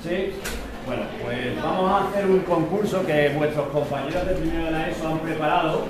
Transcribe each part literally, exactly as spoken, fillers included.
¿Sí? Bueno, pues vamos a hacer un concurso que vuestros compañeros de primero de la ESO han preparado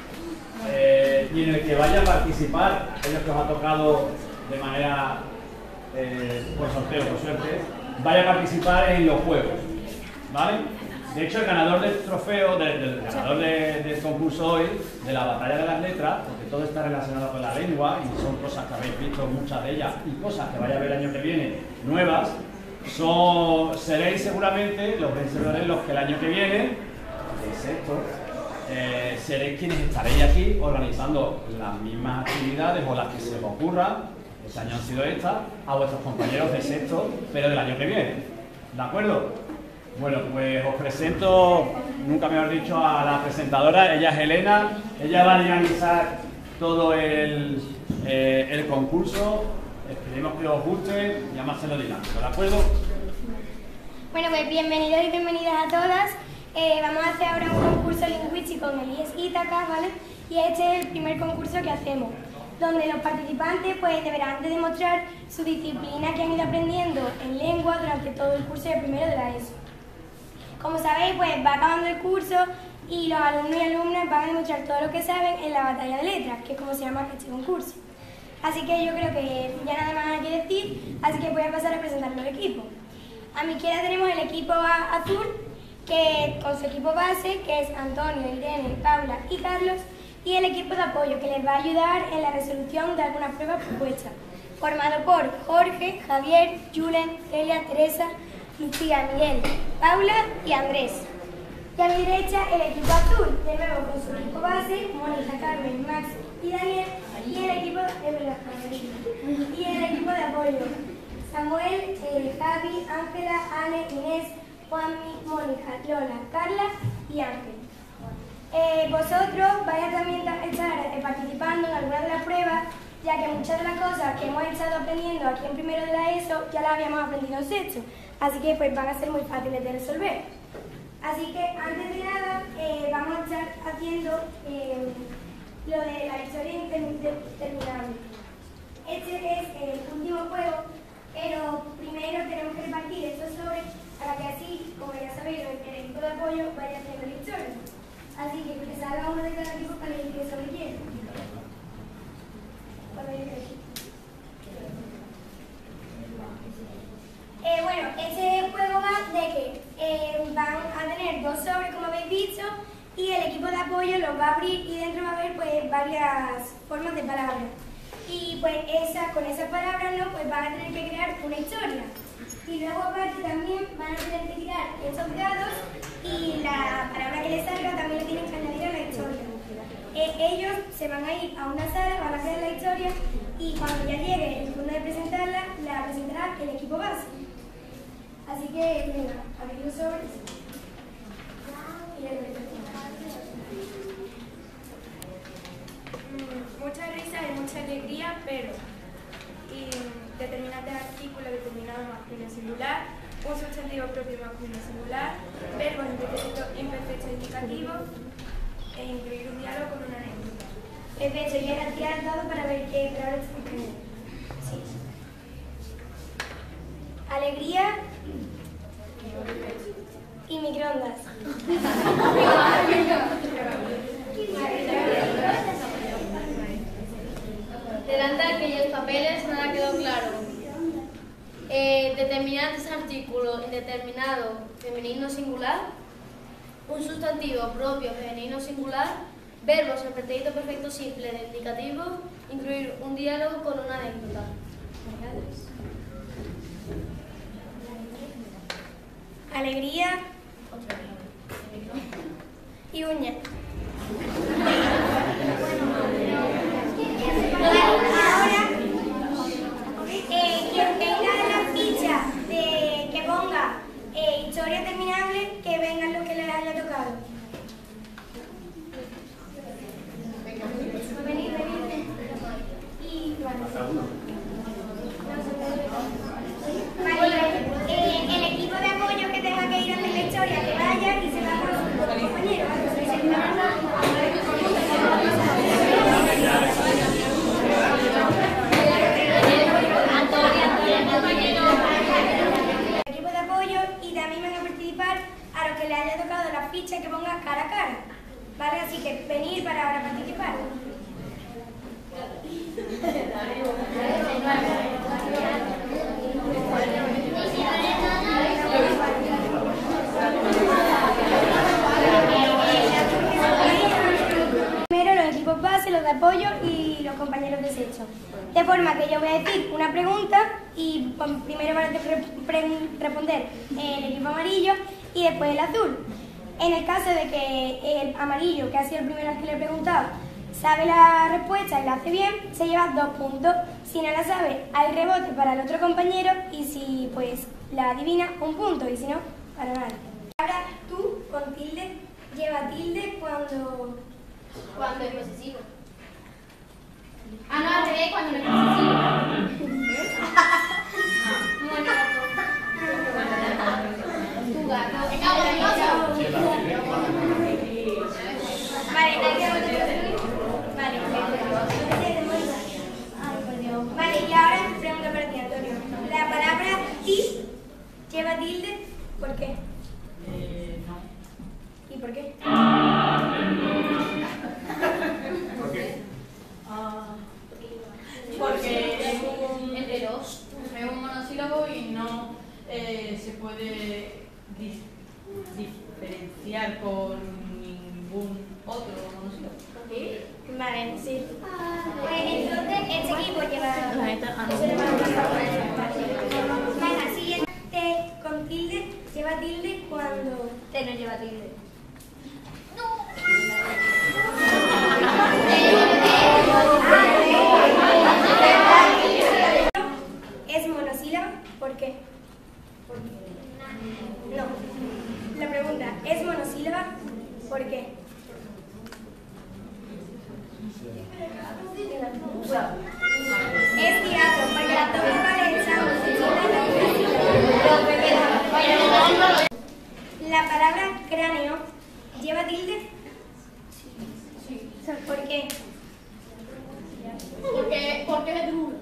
eh, y en el que vaya a participar, ellos que os ha tocado de manera eh, por sorteo, por suerte, vaya a participar en los juegos, ¿vale? De hecho, el ganador del trofeo, del, del ganador de, del concurso hoy, de la batalla de las letras, porque todo está relacionado con la lengua y son cosas que habéis visto, muchas de ellas, y cosas que vaya a ver el año que viene, nuevas, son, seréis seguramente los vencedores los que el año que viene, de sexto, eh, seréis quienes estaréis aquí organizando las mismas actividades o las que se os ocurran, este año han sido estas, a vuestros compañeros de sexto, pero del año que viene, ¿de acuerdo? Bueno, pues os presento, nunca me habéis dicho, a la presentadora. Ella es Elena, ella va a dinamizar todo el, eh, el concurso. Esperemos que os guste y además se lo dinámico, ¿de acuerdo? Bueno, pues bienvenidos y bienvenidas a todas. Eh, vamos a hacer ahora un concurso lingüístico en el I E S Ítaca, ¿vale? Y este es el primer concurso que hacemos, donde los participantes pues deberán de demostrar su disciplina que han ido aprendiendo en lengua durante todo el curso de primero de la ESO. Como sabéis, pues va acabando el curso y los alumnos y alumnas van a demostrar todo lo que saben en la batalla de letras, que es como se llama este concurso. Así que yo creo que ya nada más hay que decir, así que voy a pasar a presentar los equipos. A mi izquierda tenemos el equipo azul, que con su equipo base, que es Antonio, Irene, Paula y Carlos, y el equipo de apoyo, que les va a ayudar en la resolución de algunas pruebas propuestas, formado por Jorge, Javier, Julen, Celia, Teresa, Lucía, Miguel, Paula y Andrés. Y a mi derecha el equipo azul, de nuevo con su equipo base, Mónica, Carmen, Max y Daniel, y el equipo de, y el equipo de apoyo, Samuel, eh, Javi, Ángela, Anne, Inés, Juanmi, Mónica, Lola, Carla y Ángel. Eh, vosotros vais a también estar participando en algunas de las pruebas, ya que muchas de las cosas que hemos estado aprendiendo aquí en primero de la ESO ya las habíamos aprendido en sexto, así que pues van a ser muy fáciles de resolver. Así que antes de nada eh, vamos a estar haciendo eh, lo de la historia interminable. Este es el último juego, pero primero tenemos que repartir estos sobres para que así, como ya sabéis, el equipo de apoyo vaya haciendo la historia. Así que que salga uno de cada equipo para elegir qué sobre quién. Eh, bueno, este juego va de que eh, van a tener dos sobres, como habéis visto, y el equipo de apoyo los va a abrir y dentro va a haber pues varias formas de palabras. Y pues esa, con esas palabras ¿no? pues van a tener que crear una historia. Y luego aparte también van a tener que tirar estos dados y la palabra que les salga también le tienen que añadir a la historia. Eh, ellos se van a ir a una sala, van a hacer la historia y cuando ya llegue el turno de presentarla, la presentará el equipo base. Así que, venga, abrir los sobres y el Mucha risa y mucha alegría, pero y determinante artículo determinado masculino singular, un sustantivo propio masculino singular, verbos imperfecto, imperfecto indicativo e incluir un diálogo con una anécdota. Perfecto, y ahora tirar el dado para ver qué palabra está escribiendo. Sí. Alegría y microondas. Delante de aquellos papeles nada quedó claro. Eh, determinantes artículos indeterminado femenino singular, un sustantivo propio femenino singular, verbos en pretérito perfecto simple de indicativo, incluir un diálogo con una anécdota. Alegría y uña. Ahora, eh, quien tenga la ficha de que ponga eh, historia terminable, que vengan los que les haya tocado. Venid, venid. Y vale, eh, el equipo de apoyo que tenga que ir a hacer la historia, que vaya y se va con sus compañeros. a los que les haya tocado la ficha que ponga cara a cara. ¿Vale? Así que venir para ahora participar. Primero los equipos base, los de apoyo y los compañeros de desecho. De forma que yo voy a decir una pregunta y primero van a responder el equipo amarillo y después el azul. En el caso de que el amarillo, que ha sido el primero al que le he preguntado, sabe la respuesta y la hace bien, se lleva dos puntos. Si no la sabe, hay rebote para el otro compañero y si pues la adivina, un punto, y si no, para nada. Ahora tú, con tilde, lleva tilde cuando... Cuando es posesivo. Ah, no, al revés, cuando no es posesivo. Monaco. Tu gato. Vale, nadie va a votar. Vale, vale, y ahora pregunta para ti, Antonio. La palabra ti lleva tilde, ¿por qué? Eh, no. ¿Y por qué? ¿Por qué? Ah, porque es un, Entre dos. es un monosílabo y no eh, se puede dis- diferenciar con ningún otro monosílabo. Vale, sí. Pues entonces este equipo lleva... Venga, siguiente con tilde, lleva tilde cuando... Te no lleva tilde. ¿Es monosílabo? ¿Por qué? No. La pregunta, ¿es monosílaba? ¿Por qué? Es teatro, porque las dos vocales están unidas. La palabra cráneo lleva tilde. Sí. ¿Por qué? Porque, porque es duro.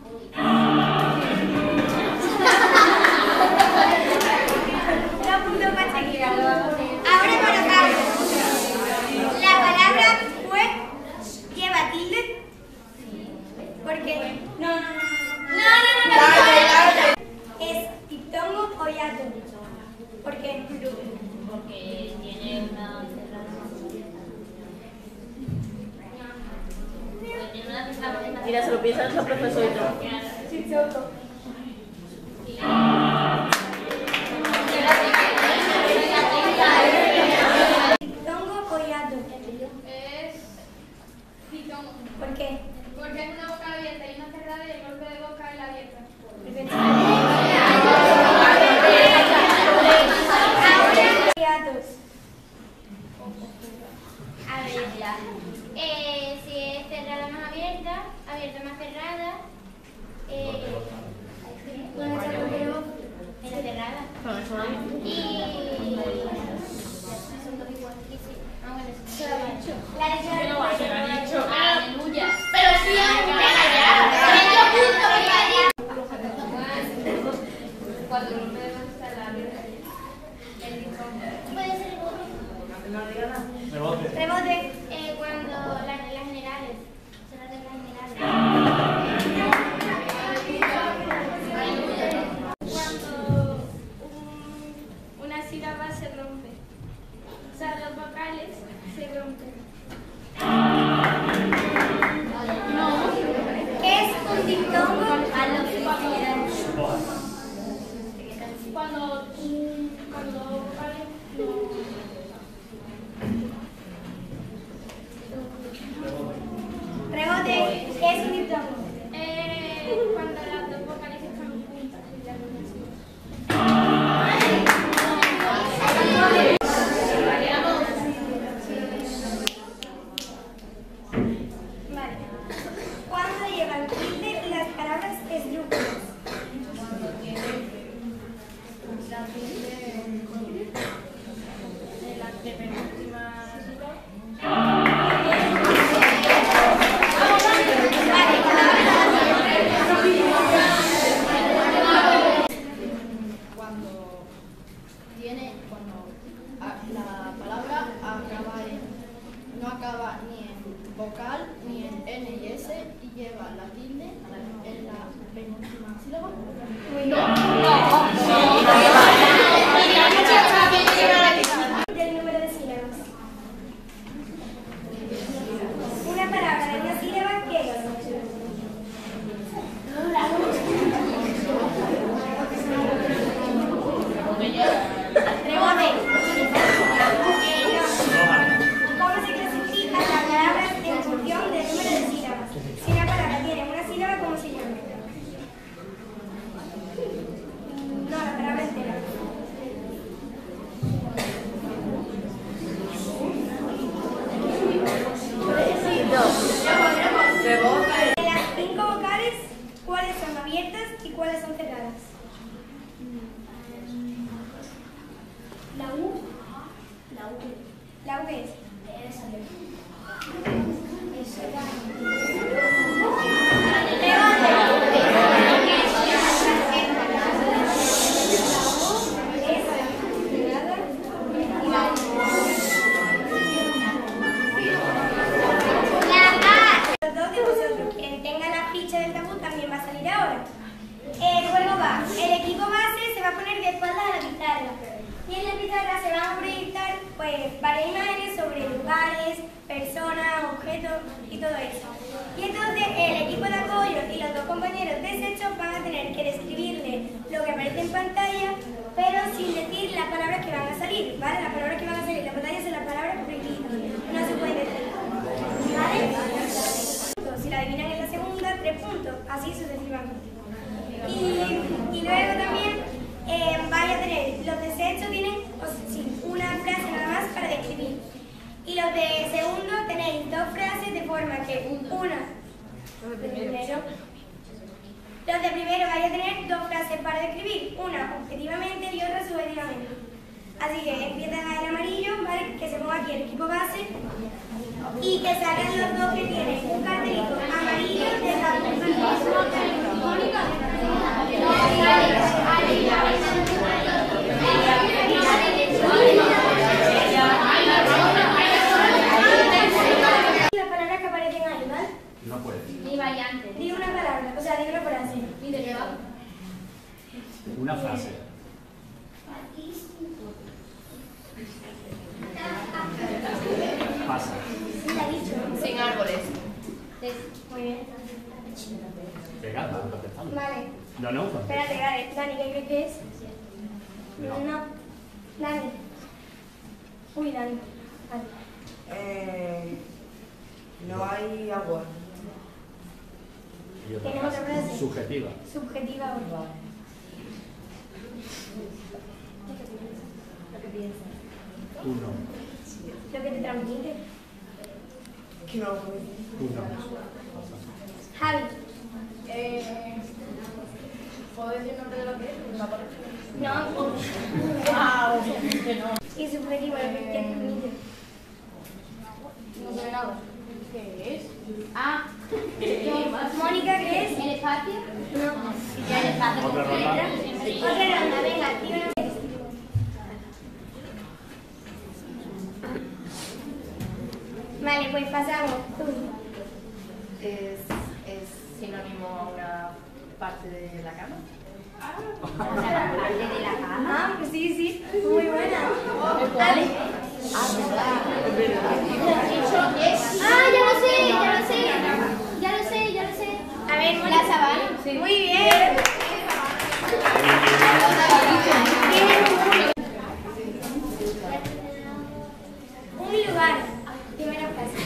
Dos puntos para seguir. Ahora para Carlos. La palabra fue lleva tilde. ¿Por qué? No, no, no. No, no, no, no. ¿Es diptongo o hiato? ¿Por qué? Porque tiene una Mira, se lo piensa nuestro profesor y todo. Sí, choco. ¿Diptongo o hiato? Es ditongo. ¿Por qué? Porque es una boca abierta y una cerrada y el golpe de boca es la abierta. Hiatos. A ver, ya. Eh, si es cerrada más abierta, abierta más cerrada. Eh, ¿Dónde está el golpe de boca? en la cerrada. Y. Son dos iguales. Sí, sí. Ah, bueno, sí. La leche de hueso. Aleluya. Pero sí, venga ya. Medio punto, venga ya. Cuando el golpe de boca está en la abierta. El ditongo. Puede ser Rebote. Rebote. eh, cuando las reglas generales. Son las reglas generales. Cuando un- una sílaba se rompe. O sea, los vocales se rompen. ¿Qué es un diptongo? Cuando, cuando los vocales no... pizarra se van a proyectar pues, varias imágenes sobre lugares, personas, objetos y todo eso. Y entonces el equipo de apoyo y los dos compañeros de sexo van a tener que describirle lo que aparece en pantalla, pero sin decir las palabras que van a salir, ¿vale? Las palabras que van a salir en la pantalla son las palabras prohibidas, no se pueden decir, ¿vale? Si la adivinan en la segunda, tres puntos, así sucesivamente. Y, y luego también eh, vais a tener, los de sexto tienen o sea, sí, una frase nada más para describir. Y los de segundo tenéis dos frases de forma que una, los de primero, los de primero vais a tener dos frases para describir, una objetivamente y otra subjetivamente. Así que empiezan a el amarillo, ¿vale? Que se ponga aquí el equipo base y que salgan los dos que tienen un cartelito amarillo de la las palabras que aparecen ahí, ¿vale? No puede. Ni variante. Di una palabra, o sea, di una frase. Ni de qué va. Una frase. Pasa. La he dicho. Sin árboles. Muy bien. Venga, vamos contestando. Vale. No, no. Espérate, vale. Dani, ¿qué crees que es? No. No. Dani. Uy, Dani. Vale. Eh, no hay agua. Y otra ¿Tenemos frase. otra frase? Subjetiva. Subjetiva o Lo que piensas. Tú no. lo que te transmite. Que no lo puedo decir. Tú no. Javi. Eh, ¿Puedo decir el nombre de lo que es? ¿Me aparece? No. Ah, obviamente no. Y subjetivo, lo que te transmite. No sé nada. ¿Qué es? Ah, Mónica, ¿qué es? ¿El espacio? No. Ya el espacio. Otra ronda. Otra ronda, venga, díganos. Vale, pues pasamos. Tú. es, es sinónimo a una parte de la cama. Parte de la cama. Ah, pues sí, sí. Muy buena. Vale. Ah, ya lo sé, ya lo sé. Ya lo sé, ya lo sé. A ver, Mónica. La sabana. Muy bien. Tienes un, un lugar. Primera frase.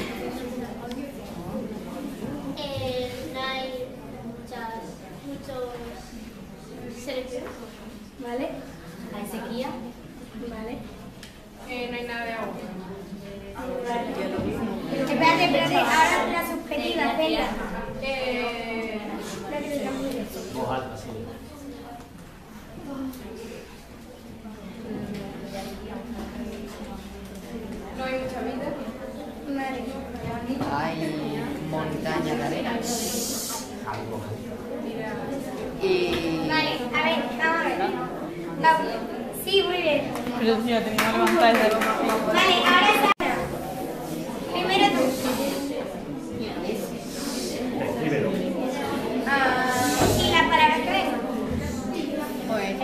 Eh, no hay muchas, muchos seres. ¿Vale? Hay sequía. Vale. Eh, no hay nada de agua. Espérate, espérate. Ahora la subjetiva, venga. Eh, La que te transmite. Voz alta, sí. no hay mucha vida. Vale. Hay montaña de arena. Algo. Y Vale, a ver, vamos a ver. Vamos. Sí, muy bien. Pero ya tenía que levantar esa ropa. Vale, ahora Sara. Primero tú. Descríbelo. Ah, y las palabras que ven. pues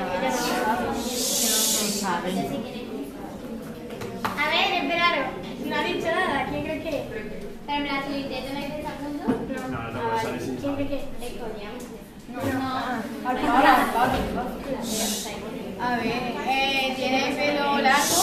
A ver, esperaros. No ha dicho nada. ¿Quién cree que es? Pero me la solité, ¿te me dices a punto? No, no te puedes salir sin ¿Quién cree que es? Es coña. A ver, eh, ¿tiene pelo largo?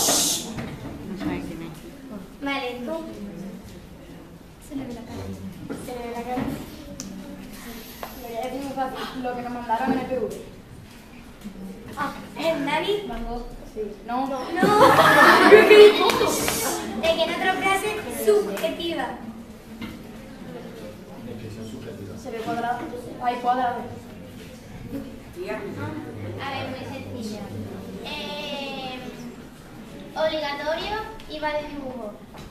Vale, tú. Se le ve la cara. Se le ve la cara. Lo voy a decir muy fácil, lo que nos mandaron en el P V. Ah, ¿es David? No, No. ¿De qué en otra frase subjetiva? descripción subjetiva. se ve cuadrado. Hay cuadrado. A ver, muy sencilla. Eh, obligatorio y va de dibujo.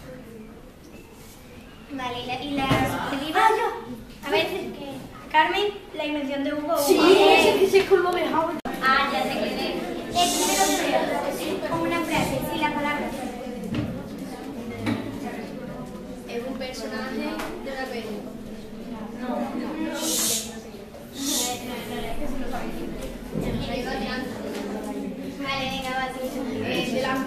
Vale, ¿y la, y la subjetiva? A ver, Carmen, la invención de Hugo. Sí, Eh, ese es con lo dejado. Ah, ya sé quién es. Escríbelo como una frase, sin la palabra. Es un personaje de una película. Vale, venga, va, sí. Eh, de la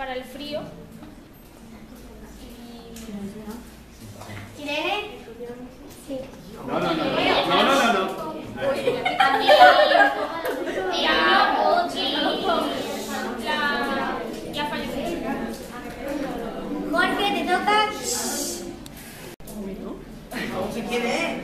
para el frío. ¿Irene? Sí. No, no, no. No, no, no, no. Ya falleció. Jorge, te toca. ¿Quién es?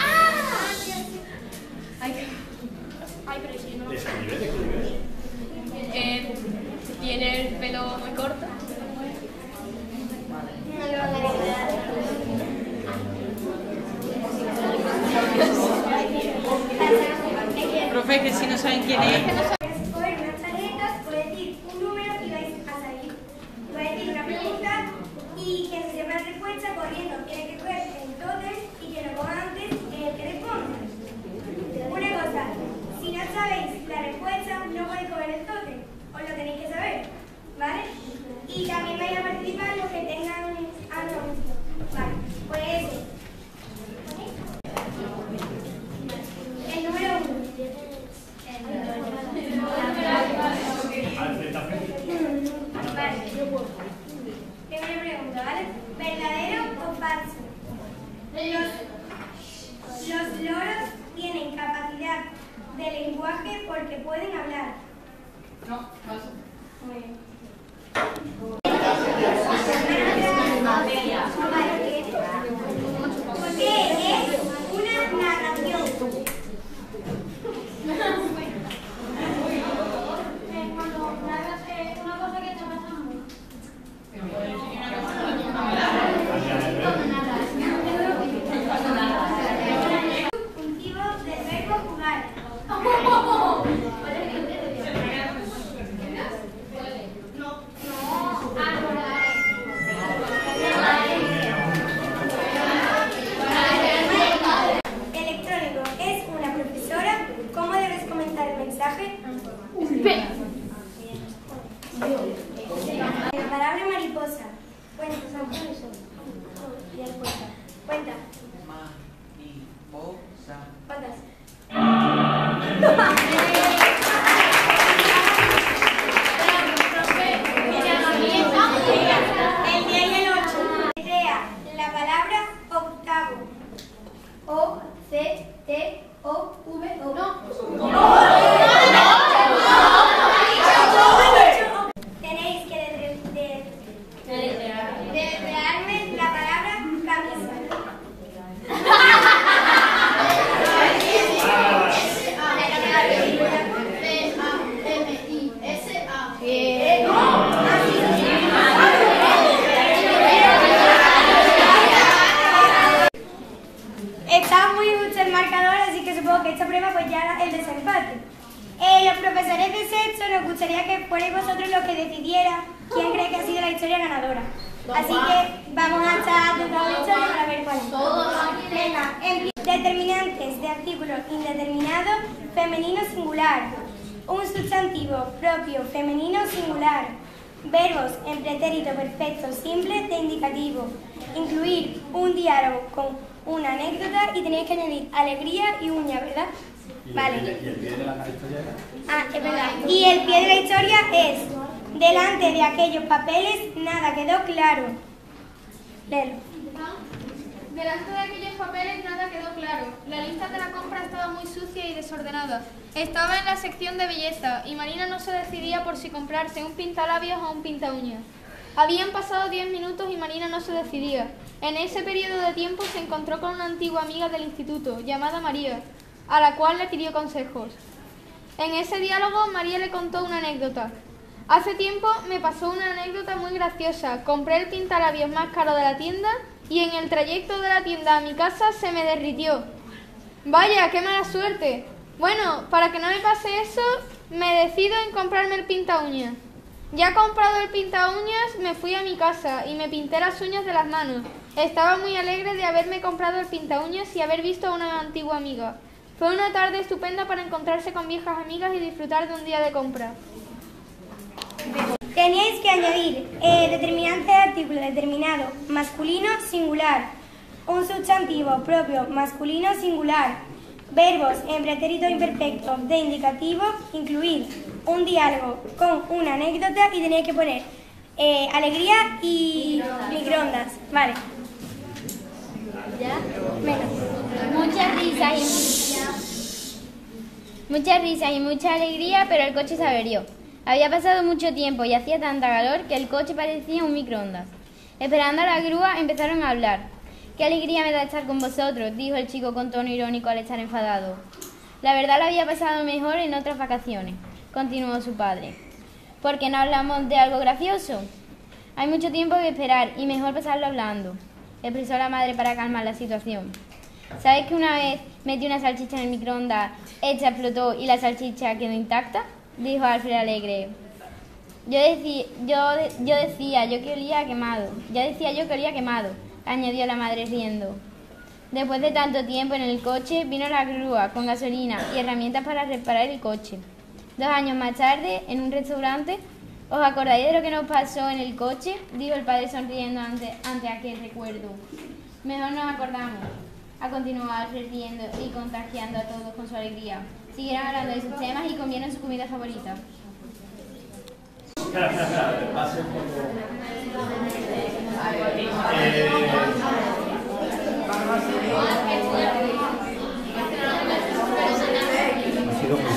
Ay, pero si no. Describe, describe. Eh, tiene el pelo muy corto. No le van a ayudar. Profe, que si no saben quién es. Coger unas tarjetas, voy a decir un número y vais a salir. Voy a decir una pregunta y quien se sepa la respuesta corriendo tiene que coger el tótem y que lo ponga antes el que responde. Una cosa, si no sabéis la respuesta, no podéis coger el tótem, os lo tenéis que saber, ¿vale? Y también vais a participar los que tengan... Ah, no. Vale, pues eso. El número uno. Vale. Primera pregunta, ¿vale? ¿Verdadero o falso? Los, los loros tienen capacidad de lenguaje porque pueden hablar. No, falso. Muy bien. ¿Qué es una narración? Cuando narras una cosa que está pasando. Subjuntivo del verbo jugar. Electrónico. ¿Es una profesora? ¿Cómo debes comentar el mensaje? La palabra mariposa. Cuenta, y respuesta. Cuenta. Mariposa. ¿Cuántas? El diez y el ocho. Crea la palabra octavo. O, C, T, O, V, O. No. Tenéis que de- de- deletrearme la palabra camisa. Está muy justo el marcador, así que supongo que esta prueba pues ya era el desempate. Eh, los profesores de sexto nos gustaría que fuerais vosotros los que decidiera quién cree que ha sido la historia ganadora. Así que vamos a estar tocando la historia para ver cuál es. Venga, en- determinantes de artículo indeterminado femenino singular. Un sustantivo propio femenino singular. Verbos en pretérito perfecto simple de indicativo. Incluir un diálogo con una anécdota y tenéis que añadir alegría y uña, ¿verdad? Vale. ¿Y el pie de la historia era? Ah, es verdad. Y el pie de la historia es: delante de aquellos papeles nada quedó claro. Léelo. Delante de aquellos papeles nada quedó claro. La lista de la compra estaba muy sucia y desordenada. Estaba en la sección de belleza y Marina no se decidía por si comprarse un pintalabios o un pintaúñas. Habían pasado diez minutos y Marina no se decidía. En ese periodo de tiempo se encontró con una antigua amiga del instituto, llamada María, a la cual le pidió consejos. En ese diálogo María le contó una anécdota. Hace tiempo me pasó una anécdota muy graciosa. Compré el pintalabios más caro de la tienda y en el trayecto de la tienda a mi casa se me derritió. Vaya, qué mala suerte. Bueno, para que no me pase eso, me decido en comprarme el pintaúñas. Ya comprado el pintaúñas, me fui a mi casa y me pinté las uñas de las manos. Estaba muy alegre de haberme comprado el pintaúñas y haber visto a una antigua amiga. Fue una tarde estupenda para encontrarse con viejas amigas y disfrutar de un día de compra. Teníais que añadir eh, determinante de artículo determinado masculino singular, un sustantivo propio masculino singular, verbos en pretérito imperfecto de indicativo, incluir un diálogo con una anécdota y tenéis que poner Eh, alegría y microondas. Vale. ¿Ya? Venga. Muchas risas y muchas risas y mucha alegría, pero el coche se averió. Había pasado mucho tiempo y hacía tanta calor que el coche parecía un microondas. Esperando a la grúa empezaron a hablar. «Qué alegría me da estar con vosotros», dijo el chico con tono irónico al estar enfadado. «La verdad lo había pasado mejor en otras vacaciones», continuó su padre. «¿Por qué no hablamos de algo gracioso? Hay mucho tiempo que esperar y mejor pasarlo hablando», expresó la madre para calmar la situación. «¿Sabes que una vez metí una salchicha en el microondas, esta explotó y la salchicha quedó intacta?», dijo Alfred alegre. Yo, decí, yo, yo decía yo que olía quemado, ya decía yo que olía quemado, añadió la madre riendo. Después de tanto tiempo en el coche, vino la grúa con gasolina y herramientas para reparar el coche. Dos años más tarde, en un restaurante, ¿os acordáis de lo que nos pasó en el coche?, dijo el padre sonriendo ante, ante aquel recuerdo. Mejor nos acordamos, ha continuado Alfred riendo y contagiando a todos con su alegría. Siguieron hablando de sus temas y comieron su comida favorita. Espera, espera, espera, pase un poco. Eh... Ha sido muy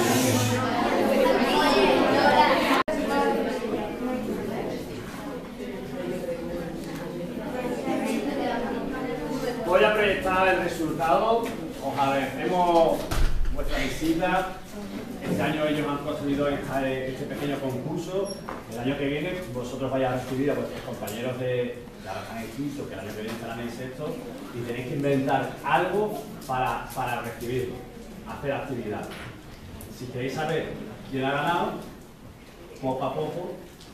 Voy a proyectar el resultado. Os agradecemos vuestra visita. Este año ellos han construido esta, este pequeño concurso. El año que viene vosotros vais a recibir a vuestros compañeros de que ahora están en quinto, que el año que viene estarán en sexto, y tenéis que inventar algo para, para recibirlo, hacer actividad. Si queréis saber quién ha ganado, poco a poco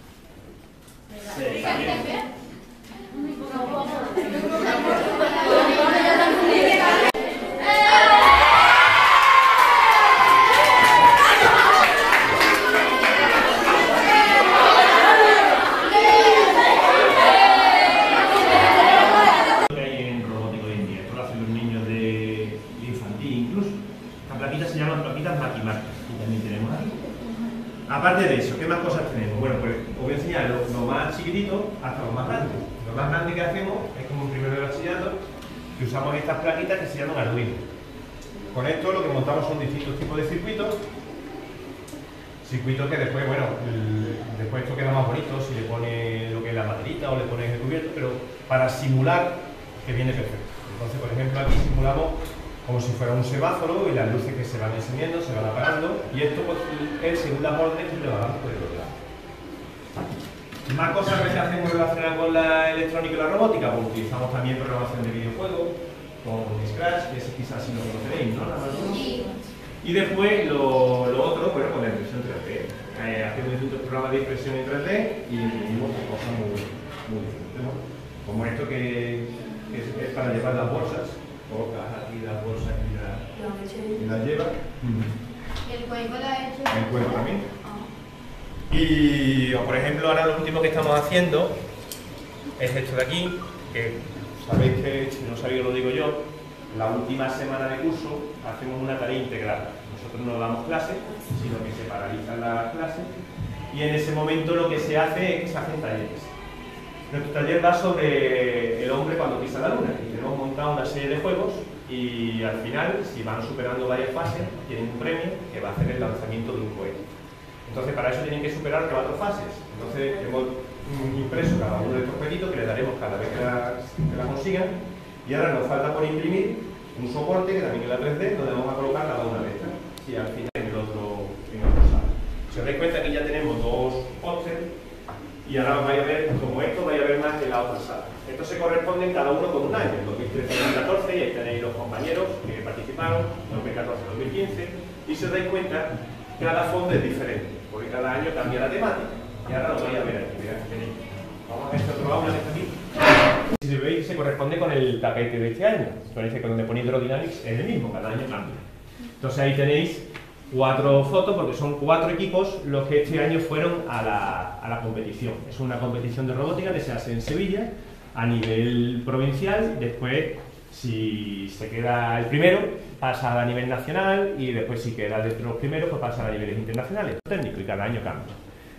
se también. Aparte de eso, ¿qué más cosas tenemos? Bueno, pues os voy a enseñar lo, lo más chiquitito hasta lo más grande. Lo más grande que hacemos es como un primero de bachillerato, que usamos estas plaquitas que se llaman Arduino. Con esto lo que montamos son distintos tipos de circuitos, circuitos que después, bueno, el, después esto queda más bonito si le pones lo que es la maderita o le pones el cubierto, pero para simular que viene perfecto. Entonces, por ejemplo, aquí simulamos como si fuera un semáforo y las luces que se van encendiendo, se van apagando, y esto pues, es según las órdenes que le damos por el otro lado. Más cosas que hacemos relacionadas con la electrónica y la robótica, pues utilizamos también programación de videojuegos, con Scratch, que ese quizás si lo conoceréis, ¿no? Sí. Y después lo, lo otro, bueno, con la impresión tres D. Eh, hacemos distintos programas de impresión en tres D y imprimimos cosas muy, muy diferentes, ¿no? Como esto que, que es, es para llevar las bolsas. Colocas aquí las bolsas y las la llevas. ¿El cuenco lo ha hecho? El cuenco también. Y, o por ejemplo, ahora lo último que estamos haciendo es esto de aquí, que sabéis que, si no sabéis lo digo yo, la última semana de curso hacemos una tarea integral. Nosotros no damos clases, sino que se paralizan las clases y en ese momento lo que se hace es que se hacen talleres. Nuestro taller va sobre el hombre cuando pisa la luna y tenemos montado una serie de juegos y al final, si van superando varias fases, tienen un premio que va a hacer el lanzamiento de un cohete. Entonces, para eso tienen que superar cuatro fases. Entonces, hemos impreso cada uno de estos peditos que le daremos cada vez que la, que la consigan y ahora nos falta por imprimir un soporte que también es la tres D donde vamos a colocar cada una de estas y al final en el otro, en el otro sala. Si os dais cuenta que ya tenemos dos pósteres y ahora vais a ver, como esto, vais a ver más en la otra sala. Estos se corresponden cada uno con un año, dos mil trece dos mil catorce, y ahí tenéis los compañeros que participaron, dos mil catorce dos mil quince, y si os dais cuenta, cada fondo es diferente, porque cada año cambia la temática. Y ahora lo vais a ver aquí, mirad que tenéis. Vamos a este otro aula que está aquí. Si veis, se corresponde con el tapete de este año. Parece que donde pone Hydrodynamics es el mismo, cada año cambia. Entonces ahí tenéis cuatro fotos, porque son cuatro equipos los que este año fueron a la, a la competición. Es una competición de robótica que se hace en Sevilla a nivel provincial. Después, si se queda el primero, pasa a nivel nacional y después si queda dentro de los primeros, pues pasa a niveles internacionales, técnico, y cada año cambia.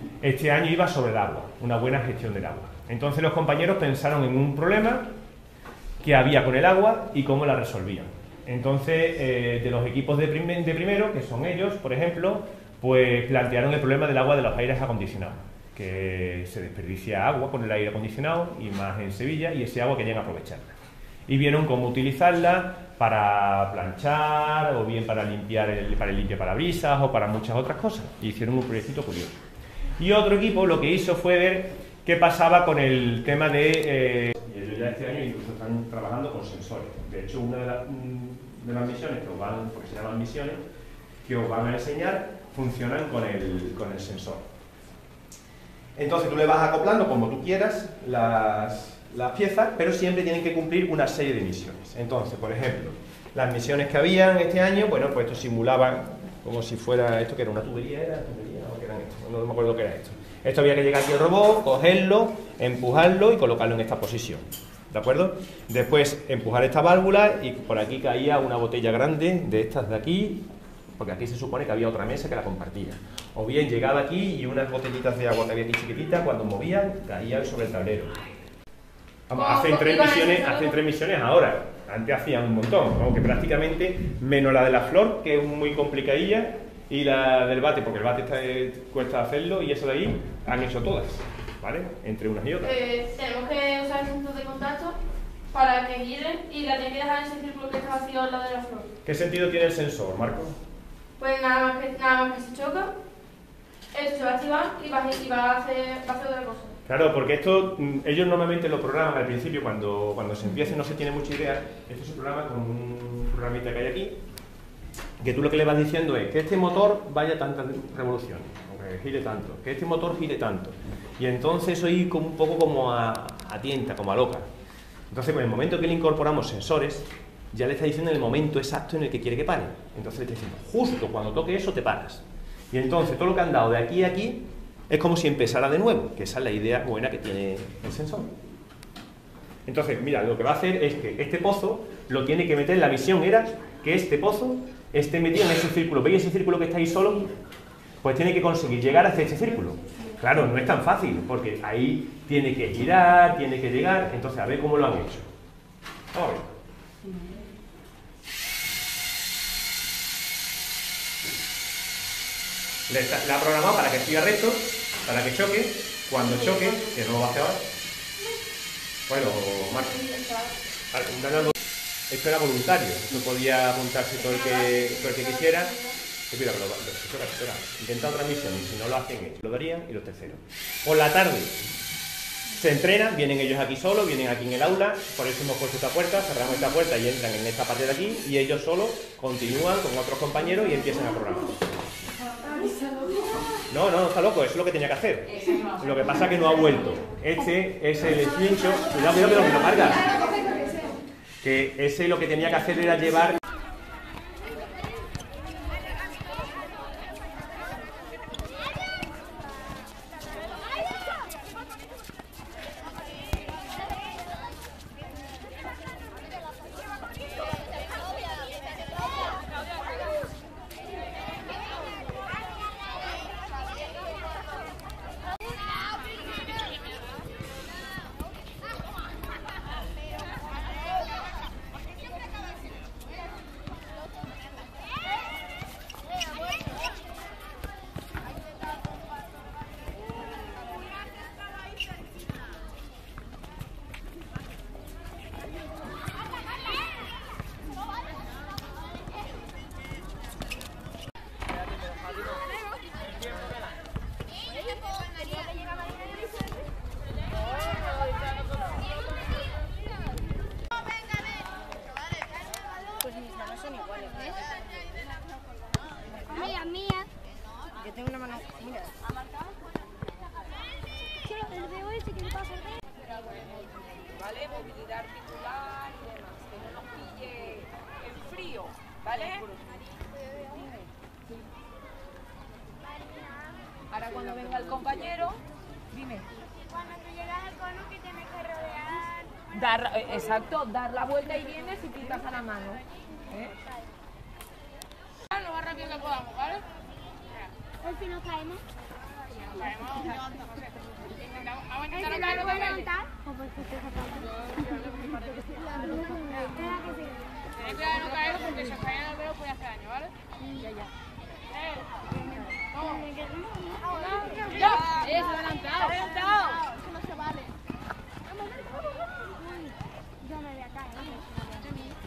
Este año iba sobre el agua, una buena gestión del agua. Entonces los compañeros pensaron en un problema que había con el agua y cómo la resolvían. Entonces, eh, de los equipos de, prim de primero, que son ellos, por ejemplo, pues plantearon el problema del agua de los aires acondicionados, que se desperdicia agua con el aire acondicionado, y más en Sevilla, y ese agua querían aprovecharla. Y vieron cómo utilizarla para planchar, o bien para limpiar el, para el limpiaparabrisas, o para muchas otras cosas. Y hicieron un proyectito curioso. Y otro equipo lo que hizo fue ver qué pasaba con el tema de... Eh, y ellos ya este año incluso están trabajando con sensores. De hecho, una de, la, de las misiones que os van, porque se llaman misiones, que os van a enseñar, funcionan con el, con el sensor. Entonces tú le vas acoplando como tú quieras las, las piezas, pero siempre tienen que cumplir una serie de misiones. Entonces, por ejemplo, las misiones que habían este año, bueno, pues esto simulaba como si fuera esto, que era una tubería, ¿era tubería o qué eran esto? No me acuerdo qué era esto. Esto había que llegar aquí al robot, cogerlo, empujarlo y colocarlo en esta posición, ¿de acuerdo? Después empujar esta válvula y por aquí caía una botella grande de estas de aquí, porque aquí se supone que había otra mesa que la compartía. O bien llegaba aquí y unas botellitas de agua que había aquí chiquititas, cuando movían, caían sobre el tablero. Vamos, hacen tres misiones, hacen tres misiones ahora. Antes hacían un montón, aunque prácticamente, menos la de la flor, que es muy complicadilla, y la del bate, porque el bate está, eh, cuesta hacerlo, y eso de ahí han hecho todas, ¿vale? Entre unas y otras. Eh, tenemos que usar el punto de contacto para que giren, y la tiene que dejar en ese círculo que está vacío al lado de la flor. ¿Qué sentido tiene el sensor, Marco? Pues nada más que, nada más que se choca, esto se va a activar y va, y va a hacer, va a hacer otra cosa. Claro, porque esto, ellos normalmente lo programan al principio, cuando, cuando se empieza y no se tiene mucha idea. Esto se programa con un programita que hay aquí, que tú lo que le vas diciendo es que este motor vaya tantas revoluciones, o que gire tanto, que este motor gire tanto. Y entonces eso ir como un poco como a, a tienta, como a loca. Entonces, en el momento que le incorporamos sensores, ya le está diciendo el momento exacto en el que quiere que pare. Entonces le está diciendo, justo cuando toque eso te paras. Y entonces todo lo que han dado de aquí a aquí es como si empezara de nuevo, que esa es la idea buena que tiene el sensor. Entonces, mira, lo que va a hacer es que este pozo lo tiene que meter, la misión era que este pozo esté metido en ese círculo. ¿Veis ese círculo que está ahí solo? Pues tiene que conseguir llegar hasta este círculo. Claro, no es tan fácil, porque ahí tiene que girar, tiene que llegar. Entonces, a ver cómo lo han hecho. Vamos a ver. Le, está, le ha programado para que siga recto, para que choque. Cuando choque, que no lo va a hacer ahora. Bueno, Marco. Esto era voluntario, esto podía apuntarse todo el que, todo el que quisiera. Pues mira, pero, pero, choca, choca. Intenta otra misión y si no lo hacen ellos, lo darían. Y los terceros. Por la tarde se entrenan, vienen ellos aquí solos, vienen aquí en el aula, por eso hemos puesto esta puerta, cerramos esta puerta y entran en esta parte de aquí, y ellos solos continúan con otros compañeros y empiezan a programar. No, no, está loco, eso es lo que tenía que hacer. Lo que pasa es que no ha vuelto. Este es el screenshot. Cuidado, cuidado, que lo marca. Que ese lo que tenía que hacer era llevar... Mía, mía. Yo tengo una mano. Mira. El de hoy sí que pasa. ¿Vale? Movilidad articular y demás. Que no nos pille en frío, ¿vale? Ahora cuando venga el compañero, dime. Cuando tú llegas al cono que tienes que rodear. Dar, eh, exacto, dar la vuelta y vienes y quitas a la mano. ¿Eh? Lo más rápido que podamos, ¿vale? Hoy si nos caemos. Vamos a intentar hablar con él. Tenéis cuidado de no caeros porque si os caéis en el pelo puede hacer daño, ¿vale? Ya, ya. Eh, vamos. ¡Ya! ¡Eso, adelantado! ¡Adelantado! Eso no se vale. Yo me voy a caer.